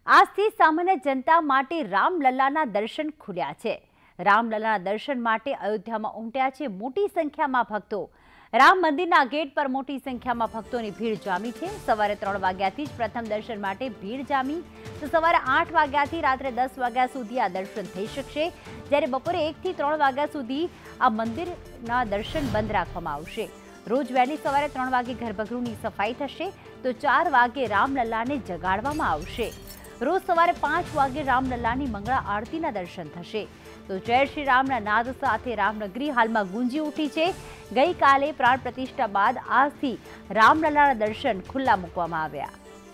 આજથી સામાન્ય જનતા માટે રામલલ્લાના દર્શન ખુલ્યા છે। રામલલ્લાના દર્શન માટે અયોધ્યામાં ઉમટ્યા છે મોટી સંખ્યામાં ભક્તો। રામ મંદિરના ગેટ પર મોટી સંખ્યામાં ભક્તોની ભીડ જામી છે। સવારે 3 વાગ્યાથી જ પ્રથમ દર્શન માટે ભીડ જામી તો સવારે 8 વાગ્યાથી રાત્રે 10 વાગ્યા સુધી આ દર્શન થઈ શકશે, જ્યારે બપોરે 1 થી 3 વાગ્યા સુધી આ મંદિરના દર્શન બંધ રાખવામાં આવશે। રોજ વહેલી સવારે 3 વાગે ગર્ભગૃહની સફાઈ થશે તો 4 વાગે રામલલ્લાને જગાડવામાં આવશે। રોજ સવારે 5 વાગે રામલલ્લાની મંગળા આરતીના દર્શન થશે તો જય શ્રી રામના નાદ સાથે રામનગરી હાલમાં ગુંજી ઉઠી છે। ગઈકાલે પ્રાણ પ્રતિષ્ઠા બાદ આજથી રામલલ્લાના દર્શન ખુલ્લા મૂકવામાં આવ્યા।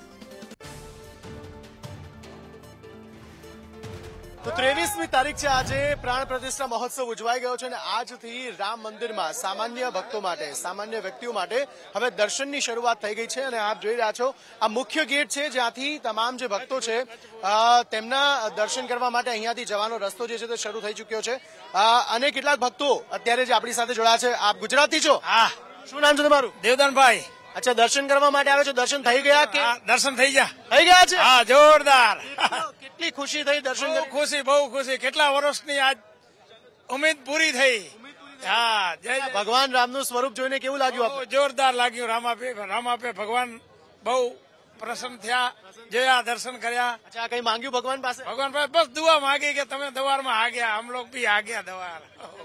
તો 23મી તારીખ છે આજે પ્રાણ પ્રતિષ્ઠા મહોત્સવ ઉજવાઈ ગયો છે અને આજથી રામ મંદિરમાં સામાન્ય ભક્તો માટે, સામાન્ય વ્યક્તિઓ માટે હવે દર્શનની શરૂઆત થઈ ગઈ છે અને આપ જોઈ રહ્યા છો આ મુખ્ય ગેટ છે જ્યાંથી તમામ જે ભક્તો છે તેમના દર્શન કરવા માટે અહીંયાથી જવાનો રસ્તો જે છે તે શરૂ થઈ ચૂક્યો છે અને કેટલાક ભક્તો અત્યારે જે આપણી સાથે જોડાયા છે। આપ ગુજરાતી છો? હા। શું નામ છે તમારું? દેવદાનભાઈ। અચ્છા, દર્શન કરવા માટે આવે છો? દર્શન થઈ ગયા કે? દર્શન થઈ ગયા છે? હા, જોરદાર। કેટલી ખુશી થઈ દર્શન કરી? ખુશી, બહુ ખુશી। કેટલા વર્ષની આજ ઉમ્મીદ પૂરી થઈ। હા, જય ભગવાન રામનું સ્વરૂપ જોઈને કેવું લાગ્યું આપને? જોરદાર લાગ્યું। રામાપે ભગવાન બહુ પ્રસન્ન થયા, જોયા, દર્શન કર્યા। અચ્છા, કઈ માંગ્યું ભગવાન પાસે? ભગવાન પાસે બસ દુઆ માંગી કે તમે દવારમાં આ ગયા, હમ લોગ ભી આ ગયા દવાર।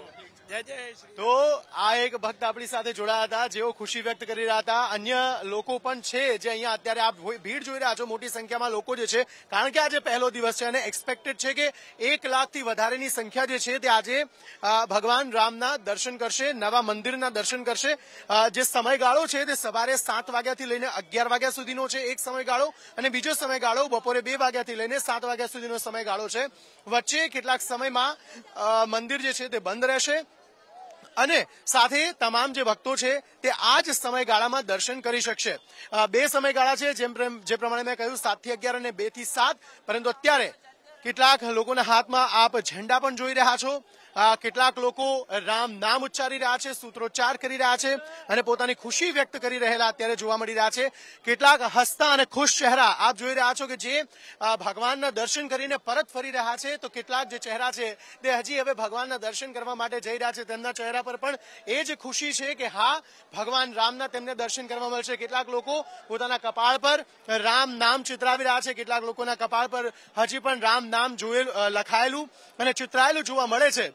તો આ એક ભક્ત આપણી સાથે જોડાયા હતા જેઓ ખુશી વ્યક્ત કરી રહ્યા હતા। અન્ય લોકો પણ છે જે અહીંયા અત્યારે આપ ભીડ જોઈ રહ્યા છો, મોટી સંખ્યામાં લોકો જે છે, કારણ કે આજે પહેલો દિવસ છે અને એક્સપેક્ટેડ છે કે 1 લાખથી વધારેની સંખ્યા જે છે તે આજે ભગવાન રામના દર્શન કરશે, નવા મંદિરના દર્શન કરશે। જે સમયગાળો છે તે સવારે 7 વાગ્યાથી લઈને 11 વાગ્યા સુધીનો છે એક સમયગાળો અને બીજો સમયગાળો બપોરે 2 વાગ્યાથી લઈને 7 વાગ્યા સુધીનો સમયગાળો છે। વચ્ચે કેટલાક સમયમાં મંદિર જે છે તે બંધ રહેશે અને સાથે તમામ જે ભક્તો છે તે આ જ સમયગાળામાં દર્શન કરી શકશે। 2 સમયગાળા છે જે પ્રમાણે મેં કહ્યું, 7 થી 11 અને 2 થી 7, પરંતુ અત્યારે કેટલાક લોકોના હાથમાં આપ ઝંડા પણ જોઈ રહ્યા છો। કેટલાક લોકો રામ નામ ઉચ્ચારી રહ્યા છે, સૂત્રોચ્ચાર કરી રહ્યા છે અને પોતાની ખુશી વ્યક્ત કરી રહેલા અત્યારે જોવા મળી રહ્યા છે। કેટલાક હસતા અને ખુશ ચહેરા આપ જોઈ રહ્યા છો કે જે ભગવાનના દર્શન કરીને પરત ફરી રહ્યા છે, તો કેટલાક જે ચહેરા છે તે હજી હવે ભગવાનના દર્શન કરવા માટે જઈ રહ્યા છે। તેમના ચહેરા પર પણ એ જ ખુશી છે કે હા, ભગવાન રામના તેમને દર્શન કરવા મળશે। કેટલાક લોકો પોતાના કપાળ પર રામ નામ ચિતરાવી રહ્યા છે, કેટલાક લોકોના કપાળ પર હજી પણ રામ નામ લખાયેલું અને ચિતરાયેલું જોવા મળે છે।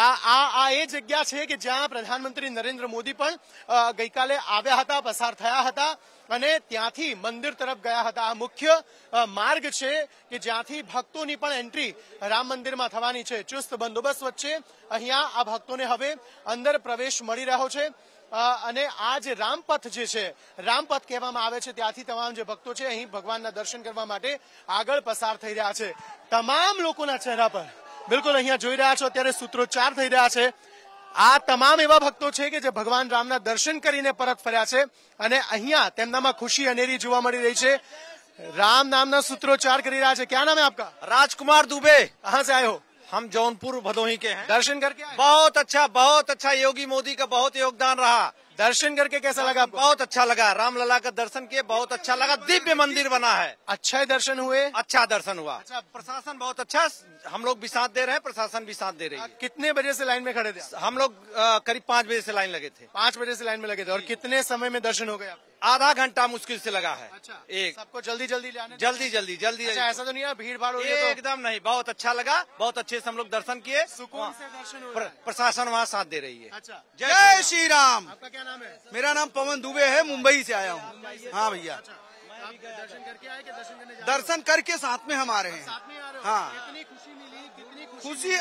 આ એ જગ્યા છે કે જ્યાં પ્રધાનમંત્રી નરેન્દ્ર મોદી પણ ગઈકાલે આવ્યા હતા, પસાર થયા હતા અને ત્યાંથી મંદિર તરફ ગયા હતા। આ મુખ્ય માર્ગ છે કે જ્યાંથી ભક્તોની પણ એન્ટ્રી રામ મંદિરમાં થવાની છે। ચુસ્ત બંદોબસ્ત વચ્ચે અહીંયા આ ભક્તોને હવે અંદર પ્રવેશ મળી રહ્યો છે અને આ જે રામપથ જે છે, રામપથ કહેવામાં આવે છે, ત્યાંથી તમામ જે ભક્તો છે અહીં ભગવાનના દર્શન કરવા માટે આગળ પસાર થઈ રહ્યા છે। તમામ લોકોના ચહેરા પર બિલકુલ અહીંયા જોઈ રહ્યા છો અત્યારે સૂત્રોચ્ચાર થઈ રહ્યા છે। આ તમામ એવા ભક્તો છે કે જે ભગવાન રામના દર્શન કરીને પરત ફર્યા છે અને અહીંયા તેમનામાં ખુશી અનેરી જોવા મળી રહી છે। રામ નામના સૂત્રોચ્ચાર કરી રહ્યા છે। क्या नाम है आपका? राजकुमार दुबे। कहाँ से आए हो? हम जौनपुर भदोही के हैं। दर्शन करके आए? बहुत अच्छा। योगी मोदी का बहुत योगदान रहा। दर्शन करके कैसा लगा आपको? बहुत अच्छा लगा। रामलला का दर्शन किए, बहुत अच्छा लगा। दिव्य मंदिर बना है। अच्छे दर्शन हुए? अच्छा दर्शन हुआ। अच्छा, प्रशासन बहुत अच्छा, हम लोग भी साथ दे रहे हैं, प्रशासन भी साथ दे रही है। कितने बजे से लाइन में खड़े थे? हम लोग करीब 5 बजे से लाइन लगे थे। 5 बजे से लाइन में लगे थे और कितने समय में दर्शन हो गए? आधा घंटा मुश्किल से लगा है। अच्छा, एक सबको जल्दी जल्दी लाने? जल्दी। अच्छा, ऐसा तो नहीं है भीड़ भाड़ हो रही है? एकदम नहीं, बहुत अच्छा लगा। बहुत अच्छे से हम लोग दर्शन किए, सुकून से दर्शन हो। प्रशासन वहाँ साथ दे रही है। अच्छा, जय श्री राम। आपका क्या नाम है? मेरा नाम पवन दुबे है, मुंबई से आया हूँ। हाँ भैया, आप दर्शन करके आए कि दर्शन करने? दर्शन करके साथ में हम आ रहे हैं। साथ में आ रहे हो? हाँ। कितनी खुशी मिली? कितनी खुशी,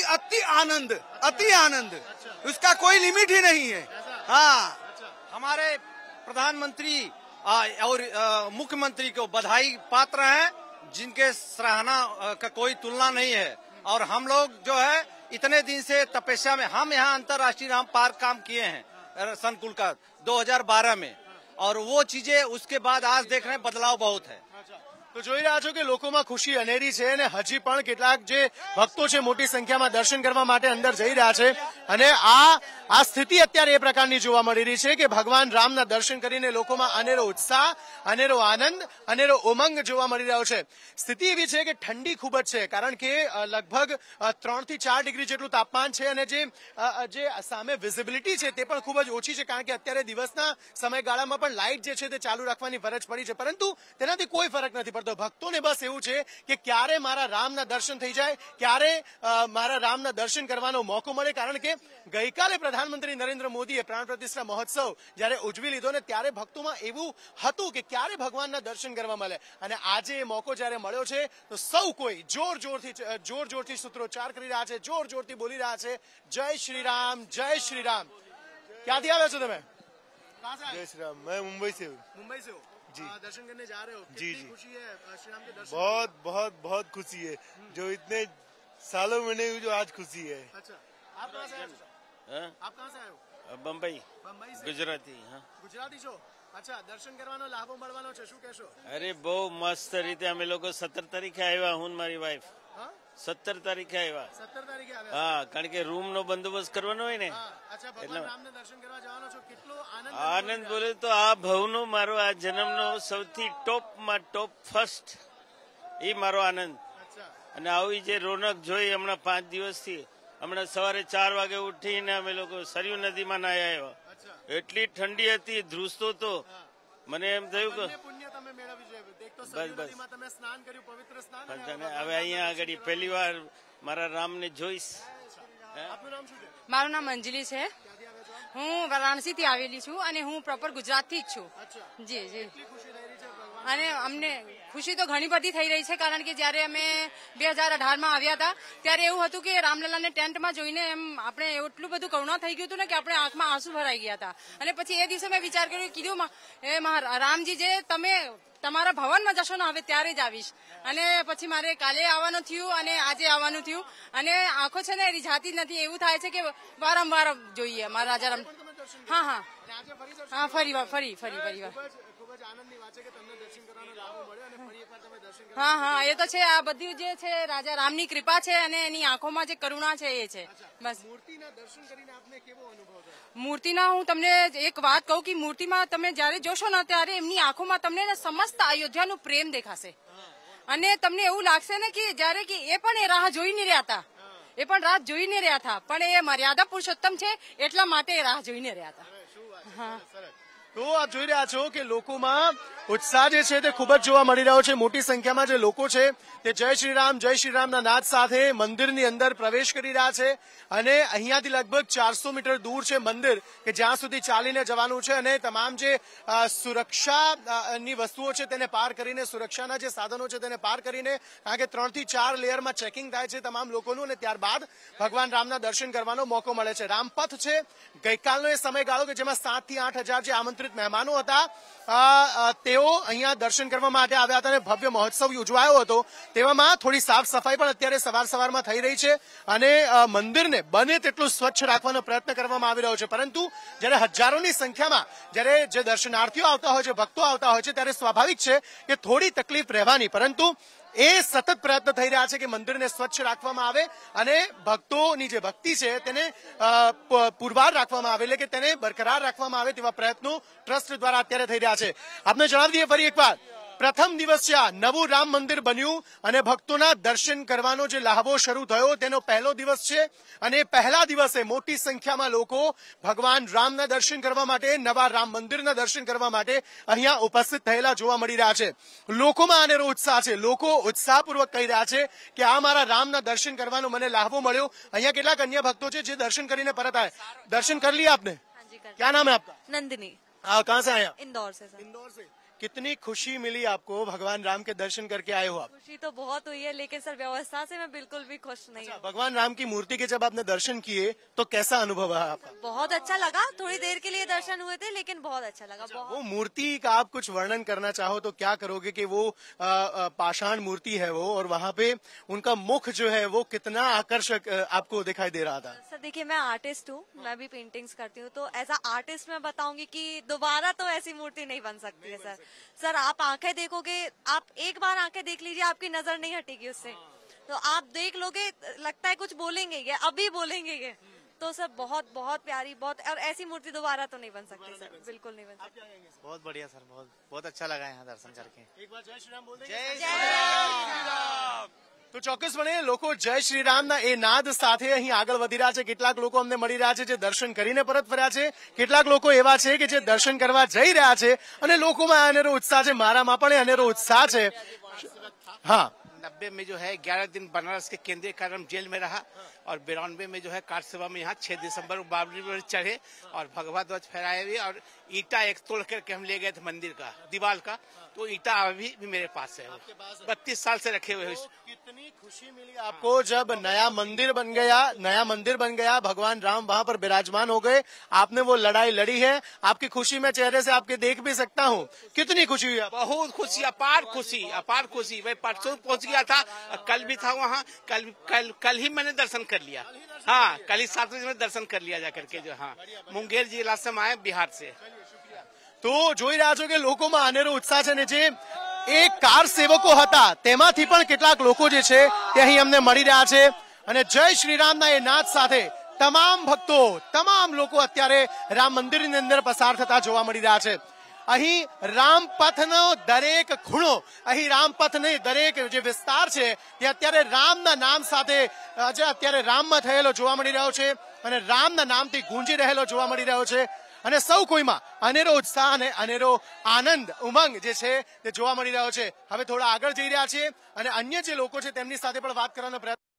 अति आनंद। उसका कोई लिमिट ही नहीं है। हाँ, हमारे प्रधानमंत्री और मुख्यमंत्री को बधाई पात्र हैं, जिनके सराहना का कोई तुलना नहीं है। और हम लोग जो है इतने दिन से तपस्या में, हम यहाँ अंतर्राष्ट्रीय राम पार्क काम किए हैं संकुल का 2012 में, और वो चीजें उसके बाद आज देख रहे हैं बदलाव बहुत है। તો જોઈ રહ્યા છો કે લોકોમાં ખુશી અનેરી છે અને હજી પણ કેટલાક જે ભક્તો છે મોટી સંખ્યામાં દર્શન કરવા માટે અંદર જઈ રહ્યા છે। અને આ સ્થિતિ અત્યારે એ પ્રકારની જોવા મળી રહી છે કે ભગવાન રામના દર્શન કરીને લોકોમાં અનેરો ઉત્સાહ, અનેરો આનંદ, અનેરો ઉમંગ જોવા મળી રહ્યો છે. સ્થિતિ એવી છે કે ઠંડી ખૂબ જ છે, કારણ કે લગભગ 3 થી 4 ડિગ્રી જેટલું તાપમાન છે અને જે સામે વિઝિબિલિટી છે તે પણ ખૂબ જ ઓછી છે, કારણ કે અત્યારે દિવસના સમયગાળામાં પણ લાઇટ જે છે તે ચાલુ રાખવાની ફરજ પડી છે, પરંતુ તેનાથી કોઈ ફરક નથી પડતો. ભક્તોને બસ એવું છે કે ક્યારે મારા રામના દર્શન થઈ જાય, ક્યારે મારા રામના દર્શન કરવાનો મોકો મળે, કારણ કે ગઈકાલે પ્રધાનમંત્રી નરેન્દ્ર મોદીએ પ્રાણ પ્રતિષ્ઠા મહોત્સવ જ્યારે ઉજવી લીધો ને ત્યારે ભક્તોમાં એવું હતું કે ક્યારે ભગવાનના દર્શન કરવા મળે, અને આજે એ મોકો જ્યારે મળ્યો છે તો સૌ કોઈ જોર જોરથી સૂત્રોચ્ચાર કરી રહ્યા છે, જોર જોરથી બોલી રહ્યા છે, જય શ્રી રામ, જય શ્રી રામ. ક્યાંથી આવ્યા છો તમે? जय श्री राम. मैं मुंबई से हूँ. मुंबई से हो जी. दर्शन करने जा रहे हो? जी, कितनी जी. खुशी है श्री राम के दर्शन? बहुत बहुत बहुत खुशी है, जो इतने सालों में नहीं हुई, जो आज खुशी है. अच्छा, आप कहाँ से आए हो? हाँ? आप कहाँ से आए हो? बम्बई बम्बई से? गुजराती. हाँ. ગુજરાતી છો? અચ્છા, દર્શન કરવાનો લાભો મળવાનો છે, શું કહેશો? અરે બહુ મસ્ત રીતે અમે લોકો 17 તારીખે આવ્યા, હું ને મારી વાઈફ હા, 17 તારીખે આવ્યા. 17 તારીખે આવ્યા? હા, કારણ કે રૂમ નો બંદોબસ્ત કરવાનો હોય ને. હા, અચ્છા, ભગવાન એટલે- રામને દર્શન કરવા જવાનો છો, કેટલો આનંદ આનંદ બોલે તો આ ભવનો મારો આ જન્મનો સૌથી ટોપમાં ટોપ ફર્સ્ટ એ મારો આનંદ. અચ્છા, અને આવી જે રોનક જોઈ હમણાં 5 દિવસથી, હમણાં સવારે 4 વાગે ઉઠીને અમે લોકો સરયુ નદીમાં નાહ્યા આવ્યા. અચ્છા. એટલી ઠંડી હતી, ધ્રુસતો તો મને એમ થયું કે બંને પુણ્ય તમે મેળવી છે. એક તો બસ, સરયુ બસ. નદીમાં તમે સ્નાન કર્યું, પવિત્ર સ્નાન, અને અને હવે અહીંયા આગળ પહેલી વાર મારા રામને જોઈશ. આપનું નામ શું છે? મારું નામ અંજલિ છે. ક્યાંથી આવ્યા છો? હું વારાણસી થી આવેલી છું અને હું પ્રોપર ગુજરાત થી જ છું. અચ્છા, જી જી. કેટલી ખુશી થઈ રહી છે ભગવાન? અને અમને ખુશી તો ઘણી બધી થઈ રહી છે, કારણ કે જયારે અમે 2018 માં આવ્યા હતા ત્યારે એવું હતું કે રામલલાને ટેન્ટમાં જોઈને એમ આપણે એટલું બધું કરુણા થઈ ગયું હતું ને કે આપણે આંખમાં આંસુ ભરાઈ ગયા હતા. અને પછી એ દિવસે મેં વિચાર કર્યો, કીધું રામજી જે તમે તમારા ભવનમાં જશો ને હવે ત્યારે જ આવીશ. અને પછી મારે કાલે આવવાનું થયું અને આજે આવવાનું થયું, અને આંખો છે ને રીઝાતી જ નથી. એવું થાય છે કે વારંવાર જોઈએ મારા રાજા રામ. હા હા અને આજે ફરી દર્શન હા, ફરી વાર. ખૂબ જ આનંદની વાત છે કે તમને દર્શન કરવાનો લાભો મળ્યો અને ફરી એકવાર તમે દર્શન કરવા. હા હા, એ તો છે. આ બધું જે છે રાજા રામની કૃપા છે અને એની આંખોમાં જે કરુણા છે એ છે. બસ. મૂર્તિના દર્શન કરીને આપને કેવો અનુભવ થયો? મૂર્તિના હું તમને એક વાત કહું કે મૂર્તિમાં તમે જયારે જોશો ને ત્યારે એમની આંખોમાં તમને ને સમસ્ત અયોધ્યાનું પ્રેમ દેખાશે, અને તમને એવું લાગશે ને કે જયારે કે એ પણ એ રાહ જોઈ નહીં રહ્યા હતા, એ પણ રાહ જોઈ નહીં રહ્યા હતા, પણ એ મર્યાદા પુરુષોત્તમ છે એટલા માટે એ રાહ જોઈને રહ્યા હતા. હા. તો આપ જોઈ રહ્યા છો કે લોકોમાં ઉત્સાહ જે છે તે ખૂબ જ જોવા મળી રહ્યો છે. મોટી સંખ્યામાં જે લોકો છે તે જય શ્રી રામના નાદ સાથે મંદિરની અંદર પ્રવેશ કરી રહ્યા છે, અને અહીંયાથી લગભગ 400 મીટર દૂર છે મંદિર, કે જ્યાં સુધી ચાલીને જવાનું છે, અને તમામ જે સુરક્ષાની વસ્તુઓ છે તેને પાર કરીને, સુરક્ષાના જે સાધનો છે તેને પાર કરીને, કારણ કે 3 થી 4 લેયરમાં ચેકિંગ થાય છે તમામ લોકોનું, અને ત્યારબાદ ભગવાન રામના દર્શન કરવાનો મોકો મળે છે. રામપથ છે, ગઈકાલનો એ સમયગાળો કે જેમાં 7 થી 8 હજાર જે આમંત્રિત મહેમાનો હતા તેઓ અહીંયા દર્શન કરવા માટે આવ્યા હતા, અને ભવ્ય મહોત્સવ યોજવાયો હતો. તેવામાં થોડી સાફ સફાઈ પણ અત્યારે સવારમાં થઈ રહી છે, અને મંદિરને બને તેટલું સ્વચ્છ રાખવાનો પ્રયત્ન કરવામાં આવી રહ્યો છે. પરંતુ જ્યારે હજારોની સંખ્યામાં જ્યારે જે દર્શનાર્થીઓ આવતા હોય છે, ભક્તો આવતા હોય છે, ત્યારે સ્વાભાવિક છે કે થોડી તકલીફ રહેવાની, પરંતુ એ સતત પ્રયત્ન થઈ રહ્યા છે કે મંદિરને સ્વચ્છ રાખવામાં આવે અને ભક્તોની જે ભક્તિ છે તેને પુરવાર રાખવામાં આવે, એટલે કે તેને બરકરાર રાખવામાં આવે તેવા પ્રયત્નો ટ્રસ્ટ દ્વારા અત્યારે થઈ રહ્યા છે. આપને જણાવી દઈએ ફરી એકવાર, પ્રથમ દિવસ છે આ નવું રામ મંદિર બન્યું અને ભક્તોના દર્શન કરવાનો જે લહાવો શરૂ થયો તેનો પહેલો દિવસ છે, અને પહેલા દિવસે મોટી સંખ્યામાં લોકો ભગવાન રામના દર્શન કરવા માટે, નવા રામ મંદિરના દર્શન કરવા માટે અહીંયા ઉપસ્થિત થયેલા જોવા મળી રહ્યા છે. લોકોમાં આનેરો ઉત્સાહ છે, લોકો ઉત્સાહપૂર્વક કહી રહ્યા છે કે આ મારા રામના દર્શન કરવાનો મને લહાવો મળ્યો. અહીંયા કેટલાક અન્ય ભક્તો છે જે દર્શન કરીને પરત આए. દર્શન कर लिए आपने? क्या नाम है आपका? नंदिनी. कहाँ से आए आप? इंदौर से सर. इंदौर से. कितनी खुशी मिली आपको, भगवान राम के दर्शन करके आए हो आप? खुशी तो बहुत हुई है, लेकिन सर व्यवस्था से मैं बिल्कुल भी खुश नहीं हूँ. भगवान राम की मूर्ति के जब आपने दर्शन किए तो कैसा अनुभव है आपका? बहुत अच्छा लगा. थोड़ी देर के लिए दर्शन हुए थे, लेकिन बहुत अच्छा लगा. वो मूर्ति का आप कुछ वर्णन करना चाहो तो क्या करोगे कि वो पाषाण मूर्ति है वो, और वहाँ पे उनका मुख जो है वो कितना आकर्षक आपको दिखाई दे रहा था? सर देखिए, मैं आर्टिस्ट हूँ, मैं भी पेंटिंग्स करती हूँ, तो एज अ आर्टिस्ट मैं बताऊंगी कि दोबारा तो ऐसी मूर्ति नहीं बन सकती है सर. सर आप आंखें देखोगे, आप एक बार आंखें देख लीजिए, आपकी नजर नहीं हटेगी उससे. तो आप देख लोगे, लगता है कुछ बोलेंगे ये, अभी बोलेंगे ये, तो सर बहुत बहुत प्यारी, बहुत, और ऐसी मूर्ति दोबारा तो नहीं बन सकती सर, बिल्कुल नहीं बन सकती। बहुत बढ़िया सर, बहुत बहुत अच्छा लगा यहाँ दर्शन करके। एक बार जय श्री राम बोल देंगे? जय श्री राम। તો ચોક્કસપણે લોકો જય શ્રી રામના એ નાદ સાથે અહીં આગળ વધી રહ્યા છે। કેટલાક લોકો અમને મળી રહ્યા છે જે દર્શન કરીને પરત ફર્યા છે, કેટલાક લોકો એવા છે કે જે દર્શન કરવા જઈ રહ્યા છે અને લોકોમાં અનેરો ઉત્સાહ છે, મારામાં પણ અનેરો ઉત્સાહ છે। हाँ, 90 में जो है 11 दिन बनारस के केंद्रीय कार्यक्रम जेल में रहा और 92 में जो है कार सेवा में यहाँ 6 दिसंबर को बाबरी पर चढ़े और भगवा ध्वज फहराए हुए और ईटा एक तोड़ करके हम ले गए थे मंदिर का दीवार का, तो ईटा अभी भी मेरे पास है, 32 साल से रखे हुए। कितनी खुशी मिली आपको जब नया मंदिर बन गया, भगवान राम वहाँ पर विराजमान हो गए, आपने वो लड़ाई लड़ी है, आपकी खुशी में चेहरे से आपके देख भी सकता हूँ, कितनी खुशी हुई आपको? बहुत खुशी, अपार खुशी, अपार खुशी। मैं परसों पहुंच गया था, कल भी था वहाँ, कल ही मैंने दर्शन कर लिया। हाँ, कल ही 7 बजे में दर्शन कर लिया जाकर के जो। हाँ, मुंगेर जिला से आए बिहार से। તો જોઈ રહ્યા છો કે લોકોમાં અનેરો ઉત્સાહ છે ને જે એક કાર સેવકો હતા તેમાંથી પણ કેટલાક લોકો જે છે તે અહીં અમને મળી રહ્યા છે અને જય શ્રી રામના એ નાદ સાથે તમામ ભક્તો, તમામ લોકો અત્યારે રામ મંદિરની અંદર પસાર થતા જોવા મળી રહ્યા છે। અહીં રામપથનો દરેક ખૂણો, અહીં રામપથની દરેક જે વિસ્તાર છે તે અત્યારે રામના નામ સાથે જે અત્યારે રામમાં થયેલો જોવા મળી રહ્યો છે અને રામના નામથી ગુંજી રહેલો જોવા મળી રહ્યો છે અને સૌ કોઈમાં અનેરો ઉત્સાહ અને અનેરો આનંદ, ઉમંગ જે છે તે જોવા મળી રહ્યો છે। હવે થોડા આગળ જઈ રહ્યા છીએ અને અન્ય જે લોકો છે તેમની સાથે પણ વાત કરવાનો પ્રયત્ન